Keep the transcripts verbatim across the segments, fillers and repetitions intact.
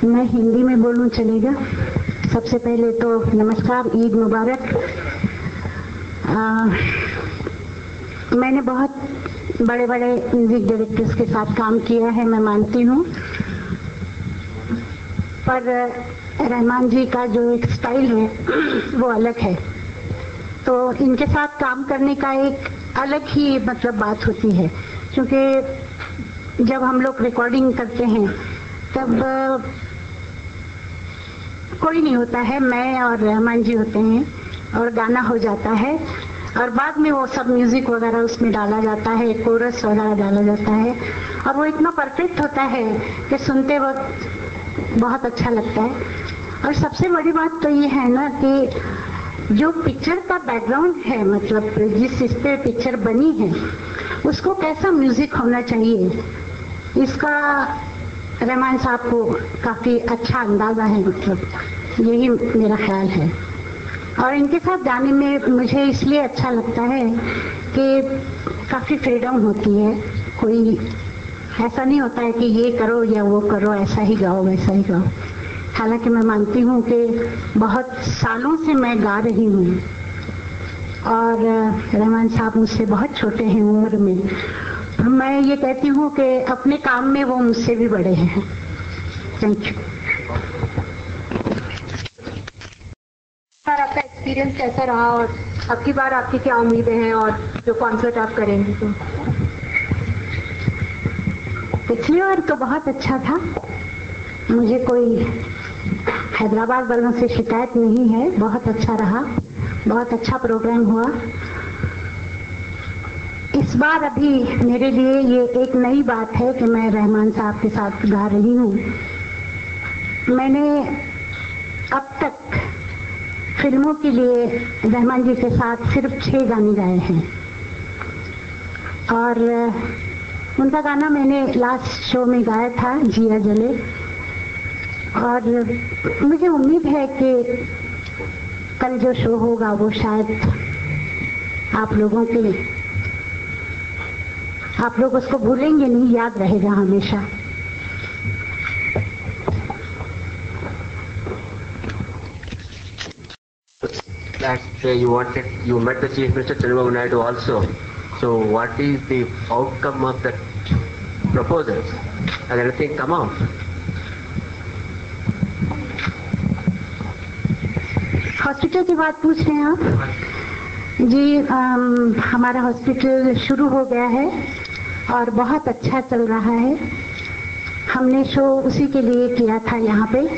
मैं हिंदी में बोलूं चलेगा? सबसे पहले तो नमस्कार, ईद मुबारक। आ, मैंने बहुत बड़े बड़े म्यूजिक डायरेक्टर्स के साथ काम किया है, मैं मानती हूँ, पर रहमान जी का जो एक स्टाइल है वो अलग है। तो इनके साथ काम करने का एक अलग ही मतलब बात होती है, क्योंकि जब हम लोग रिकॉर्डिंग करते हैं तब कोई नहीं होता है, मैं और रहमान जी होते हैं और गाना हो जाता है और बाद में वो सब म्यूजिक वगैरह उसमें डाला जाता है, कोरस वगैरह डाला जाता है और वो इतना परफेक्ट होता है कि सुनते वक्त बहुत अच्छा लगता है। और सबसे बड़ी बात तो ये है ना कि जो पिक्चर का बैकग्राउंड है, मतलब जिस इस पे पिक्चर बनी है उसको कैसा म्यूजिक होना चाहिए, इसका रहमान साहब को काफी अच्छा अंदाजा है, मतलब यही मेरा ख्याल है। और इनके साथ गाने में मुझे इसलिए अच्छा लगता है कि काफी फ्रीडम होती है, कोई ऐसा नहीं होता है कि ये करो या वो करो, ऐसा ही गाओ वैसा ही गाओ। हालांकि मैं मानती हूँ कि बहुत सालों से मैं गा रही हूँ और रहमान साहब मुझसे बहुत छोटे हैं उम्र में, मैं ये कहती हूँ कि अपने काम में वो मुझसे भी बड़े हैं। Thank you. सर, आपका एक्सपीरियंस कैसा रहा और अब की बार आपकी क्या उम्मीदें हैं और जो कॉन्सर्ट आप करेंगे? तो पिछली बार तो बहुत अच्छा था, मुझे कोई हैदराबाद वालों से शिकायत नहीं है, बहुत अच्छा रहा, बहुत अच्छा प्रोग्राम हुआ। इस बार अभी मेरे लिए ये एक नई बात है कि मैं रहमान साहब के साथ गा रही हूँ। मैंने अब तक फिल्मों के लिए रहमान जी के साथ सिर्फ छह गाने गाए हैं और उनका गाना मैंने लास्ट शो में गाया था, जिया जले, और मुझे उम्मीद है कि कल जो शो होगा वो शायद आप लोगों के लिए, आप लोग उसको भूलेंगे नहीं, याद रहेगा हमेशा। That uh, you wanted, you met the Chief Minister Chandrababu Naidu also. So what is the outcome of that proposal? Has anything come out? Hospital की बात पूछ रहे हैं आप? जी, आम, हमारा हॉस्पिटल शुरू हो गया है और बहुत अच्छा चल रहा है। हमने शो उसी के लिए किया था यहाँ पे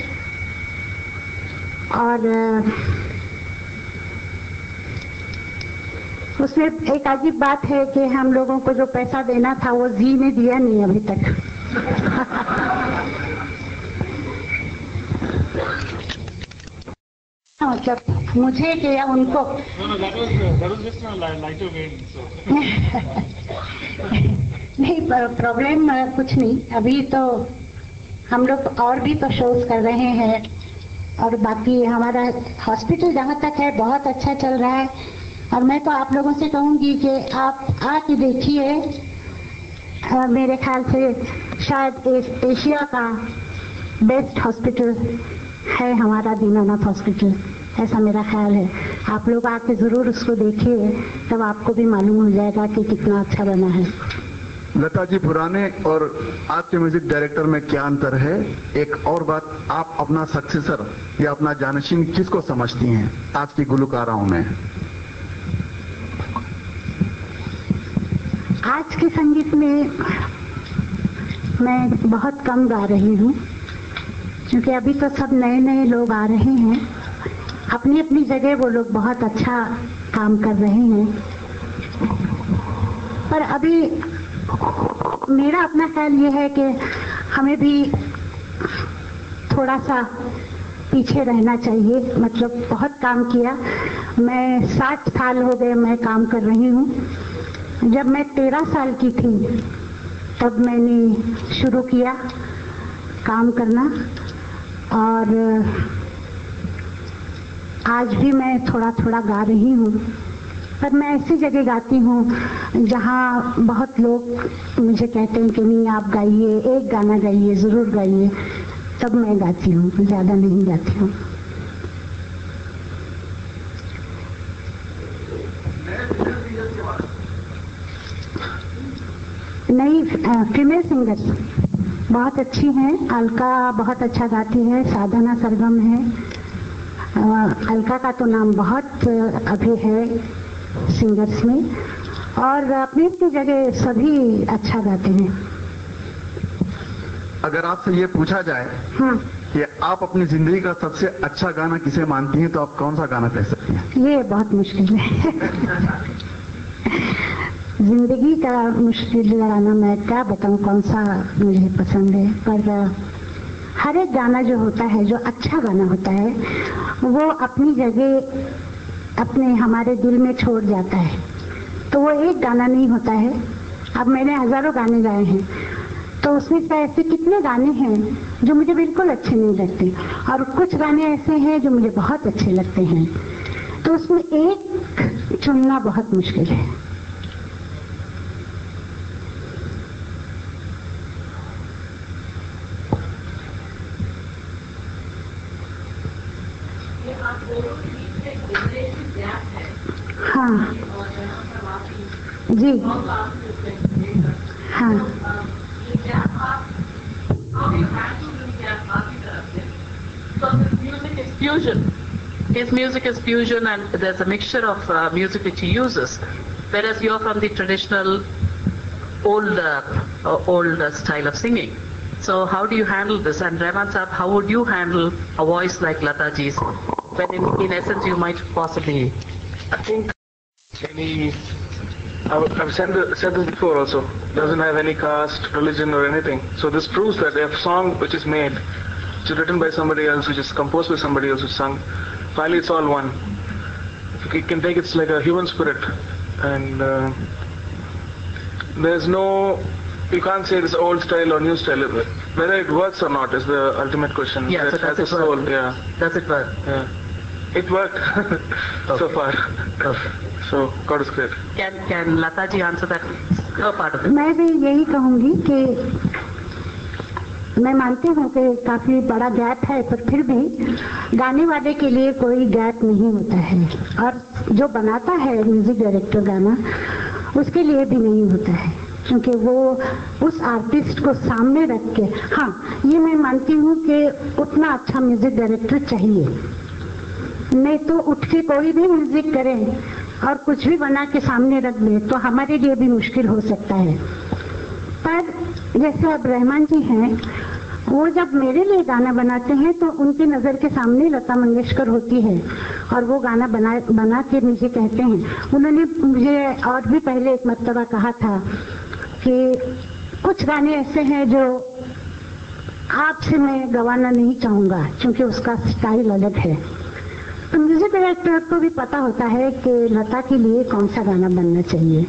और उसमें एक अजीब बात है कि हम लोगों को जो पैसा देना था वो जी ने दिया नहीं अभी तक। मतलब मुझे क्या उनको नहीं, प्रॉब्लम कुछ नहीं। अभी तो हम लोग और भी तो शोज कर रहे हैं और बाकी हमारा हॉस्पिटल जहाँ तक है बहुत अच्छा चल रहा है। और मैं तो आप लोगों से कहूँगी कि आप आके देखिए, मेरे ख्याल से शायद एशिया का बेस्ट हॉस्पिटल है हमारा दीनानाथ हॉस्पिटल, ऐसा मेरा ख्याल है। आप लोग आके जरूर उसको देखिए, तब आपको भी मालूम हो जाएगा कि कितना अच्छा बना है। लता जी, पुराने और आज के म्यूजिक डायरेक्टर में क्या अंतर है? एक और बात, आप अपना सक्सेसर या अपना जानशीन किसको समझती हैं आज की गुलकाराओं में? आज के संगीत में मैं बहुत कम गा रही हूँ, क्योंकि अभी तो सब नए नए लोग आ रहे हैं, अपनी अपनी जगह वो लोग बहुत अच्छा काम कर रहे हैं। पर अभी मेरा अपना ख्याल ये है कि हमें भी थोड़ा सा पीछे रहना चाहिए। मतलब बहुत काम किया, मैं साठ साल हो गए मैं काम कर रही हूँ। जब मैं तेरह साल की थी तब मैंने शुरू किया काम करना और आज भी मैं थोड़ा थोड़ा गा रही हूँ, पर मैं ऐसी जगह गाती हूँ जहाँ बहुत लोग मुझे कहते हैं कि नहीं आप गाइए, एक गाना गाइए, ज़रूर गाइए। सब मैं गाती हूँ, ज्यादा नहीं गाती हूँ। नई फीमेल सिंगर बहुत अच्छी हैं। अलका बहुत अच्छा गाती है, साधना सरगम है। अ, अलका का तो नाम बहुत अभी है सिंगर्स में, और अपनी अपनी जगह सभी अच्छा गाते हैं। अगर आपसे ये पूछा जाए हाँ, कि आप अपनी जिंदगी का सबसे अच्छा गाना किसे मानती हैं, तो आप कौन सा गाना कह सकती हैं? ये बहुत मुश्किल है। जिंदगी का मुश्किल गाना मैं क्या बताऊं कौन सा मुझे पसंद है, पर हर एक गाना जो होता है, जो अच्छा गाना होता है, वो अपनी जगह अपने हमारे दिल में छोड़ जाता है। तो वो एक गाना नहीं होता है। अब मैंने हजारों गाने गाए हैं, तो उसमें से ऐसे कितने गाने हैं जो मुझे बिल्कुल अच्छे नहीं लगते, और कुछ गाने ऐसे हैं जो मुझे बहुत अच्छे लगते हैं। तो उसमें एक चुनना बहुत मुश्किल है। हाँ जी, हाँ Music is fusion. His music is fusion, and there's a mixture of uh, music which he uses. Whereas you're from the traditional, old, uh, uh, old uh, style of singing. So how do you handle this? And Rahman Saab, how would you handle a voice like Lata Ji's, when in, in essence you might possibly? I think any. I've I've said this, said this before also. Doesn't have any caste, religion, or anything. So this proves that a song which is made, which is written by somebody else, which is composed by somebody else, which is sung, finally it's all one. You can take it's like a human spirit, and uh, there's no. You can't say this old style or new style. Whether it works or not is the ultimate question. Yeah, it so does has a it soul. work? Yeah. Does it work? Yeah. It worked so Okay. far. Okay. So God is great. Can can Lata Ji answer that? Her part of it. मैं भी यही कहूंगी कि मैं मानती हूँ कि काफी बड़ा गैप है, पर फिर भी गाने वाले के लिए कोई गैप नहीं होता है, और जो बनाता है म्यूजिक डायरेक्टर गाना, उसके लिए भी नहीं होता है, क्योंकि वो उस आर्टिस्ट को सामने रख के, हाँ ये मैं मानती हूँ कि उतना अच्छा म्यूजिक डायरेक्टर चाहिए। नहीं तो उठ के कोई भी म्यूजिक करे और कुछ भी बना के सामने रख दे तो हमारे लिए भी मुश्किल हो सकता है। पर जैसे अब रहमान जी हैं, वो जब मेरे लिए गाना बनाते हैं तो उनकी नज़र के सामने लता मंगेशकर होती है, और वो गाना बना बना के मुझे कहते हैं। उन्होंने मुझे और भी पहले एक मर्तबा कहा था कि कुछ गाने ऐसे हैं जो आपसे मैं गवाना नहीं चाहूँगा, क्योंकि उसका स्टाइल अलग है। तो म्यूजिक डायरेक्टर को भी पता होता है कि लता के लिए कौन सा गाना बनना चाहिए।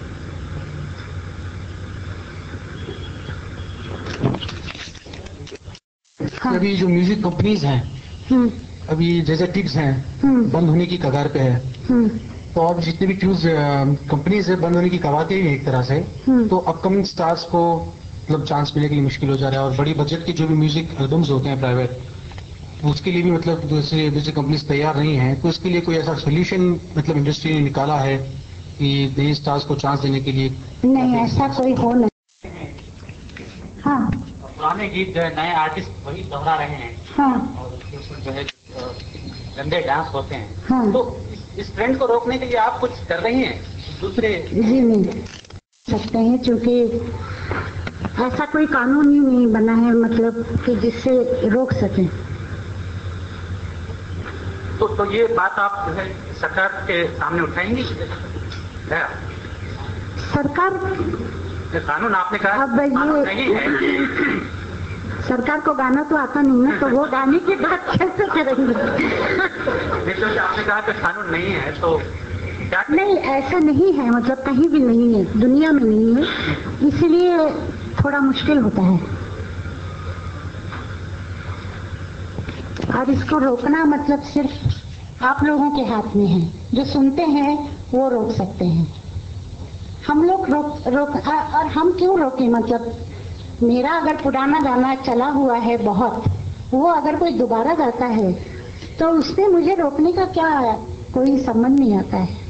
हाँ। अभी जो म्यूजिक कंपनीज हैं, अभी जैसे टिग्स हैं, बंद होने की कगार पे है, तो अब जितने भी ट्यूज कंपनीज है बंद होने की कगार पे ही एक तरह से, तो अपकमिंग स्टार्स को मतलब चांस मिलने के लिए मुश्किल हो जा रहा है। और बड़ी बजट के जो भी म्यूजिक एल्बम्स होते हैं प्राइवेट, उसके लिए भी मतलब दूसरी म्यूजिक कंपनीज तैयार नहीं है। तो इसके लिए कोई ऐसा सोल्यूशन मतलब इंडस्ट्री ने निकाला है कि नए स्टार्स को चांस देने के लिए? नहीं, ऐसा कोई हो नहीं। हाँ, पुराने गीत जो है नए आर्टिस्ट वही दोहरा रहे हैं, हाँ, और उसके ऊपर जो है गंदे डांस होते हैं। हाँ। तो इस, इस ट्रेंड को रोकने के लिए आप कुछ कर रही हैं दूसरे? जी नहीं सकते हैं, क्योंकि ऐसा कोई कानून ही नहीं बना है मतलब कि जिससे रोक सके। तो तो ये बात आप जो है सरकार के सामने उठाएंगी? है सरकार, ये कानून आपने कहा अब ये- कानून नहीं है। सरकार को गाना तो आता नहीं है, तो वो गाने की बात कैसे करेंगे? नहीं तो आपने कहा कि कानून नहीं है, तो क्या? नहीं, ऐसा नहीं है, मतलब कहीं भी नहीं है, दुनिया में नहीं है, इसलिए थोड़ा मुश्किल होता है। और इसको रोकना मतलब सिर्फ आप लोगों के हाथ में है, जो सुनते हैं वो रोक सकते हैं। हम लोग रोक रोक और हम क्यों रोके? मतलब मेरा अगर पुराना गाना चला हुआ है बहुत, वो अगर कोई दोबारा गाता है तो उसमें मुझे रोकने का क्या कोई संबंध नहीं आता है।